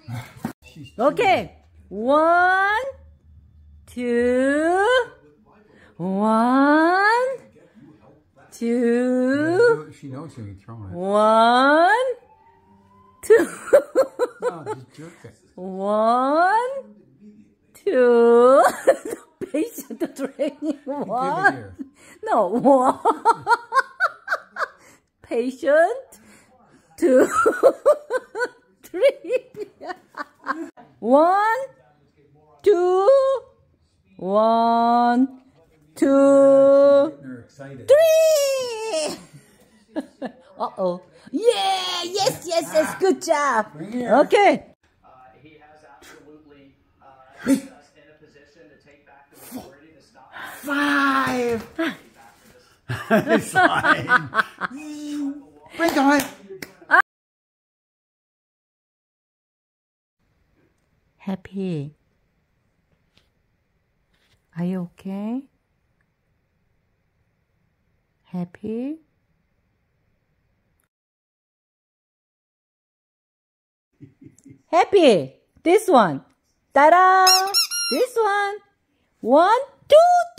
Okay. 1, 2, 1, 2. She knows you're throwing it. 1, 2. No, just jerk it. 1, 2. Patient training. 1. No, 1. Patient. 2, 3. 1, 2, 1, 2, 3. Uh-oh. Yeah, yes, good job. Okay. He has absolutely put us in a position to take back the majority to stop. 5. It's fine. Break on. Happy. Are you okay? Happy? Happy. This one. Ta-da! This one. 1, 2,